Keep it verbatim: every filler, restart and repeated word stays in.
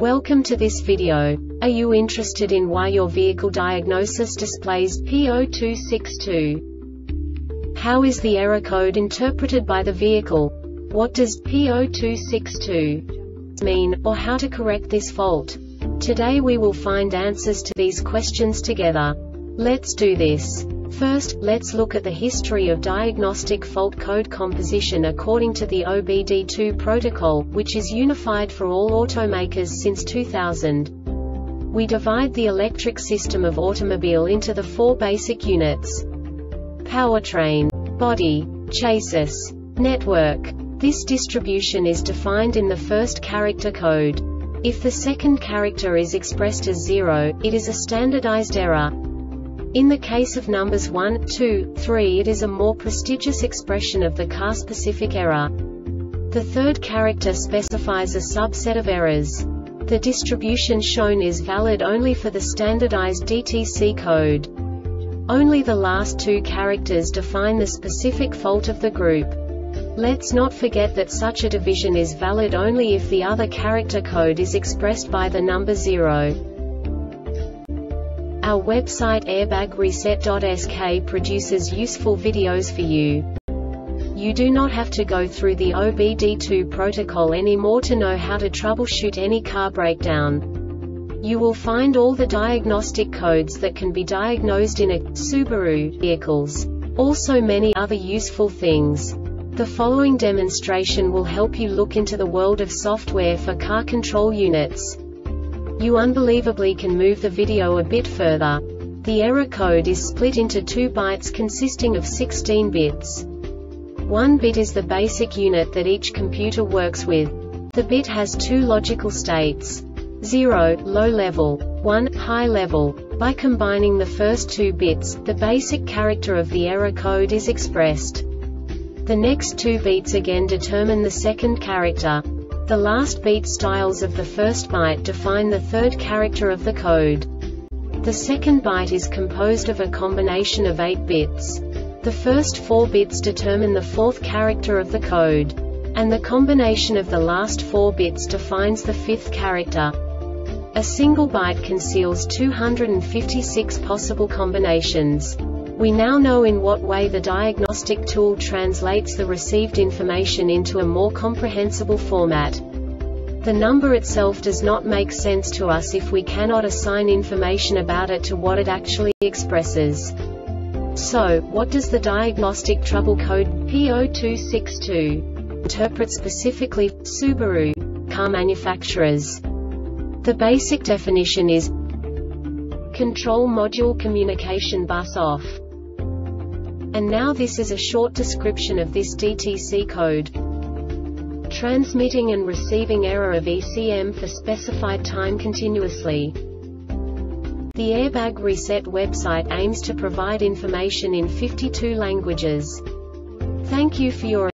Welcome to this video. Are you interested in why your vehicle diagnosis displays P zero two six two? How is the error code interpreted by the vehicle? What does P zero two six two mean, or how to correct this fault? Today we will find answers to these questions together. Let's do this. First, let's look at the history of diagnostic fault code composition according to the O B D two protocol, which is unified for all automakers since two thousand. We divide the electric system of automobile into the four basic units: powertrain, body, chassis, network. This distribution is defined in the first character code. If the second character is expressed as zero, it is a standardized error. In the case of numbers one, two, three, it is a more prestigious expression of the car-specific error. The third character specifies a subset of errors. The distribution shown is valid only for the standardized D T C code. Only the last two characters define the specific fault of the group. Let's not forget that such a division is valid only if the other character code is expressed by the number zero. Our website airbag reset dot S K produces useful videos for you. You do not have to go through the O B D two protocol anymore to know how to troubleshoot any car breakdown. You will find all the diagnostic codes that can be diagnosed in a Subaru vehicles. Also many other useful things. The following demonstration will help you look into the world of software for car control units. You unbelievably can move the video a bit further. The error code is split into two bytes consisting of sixteen bits. One bit is the basic unit that each computer works with. The bit has two logical states: zero, low level, one, high level. By combining the first two bits, the basic character of the error code is expressed. The next two bits again determine the second character. The last beat styles of the first byte define the third character of the code. The second byte is composed of a combination of eight bits. The first four bits determine the fourth character of the code. And the combination of the last four bits defines the fifth character. A single byte conceals two hundred fifty-six possible combinations. We now know in what way the diagnostic tool translates the received information into a more comprehensible format. The number itself does not make sense to us if we cannot assign information about it to what it actually expresses. So, what does the diagnostic trouble code P zero two six two interpret specifically for Subaru car manufacturers? The basic definition is Control Module Communication Bus Off. And now this is a short description of this D T C code. Transmitting and receiving error of E C M for specified time continuously. The Airbag Reset website aims to provide information in fifty-two languages. Thank you for your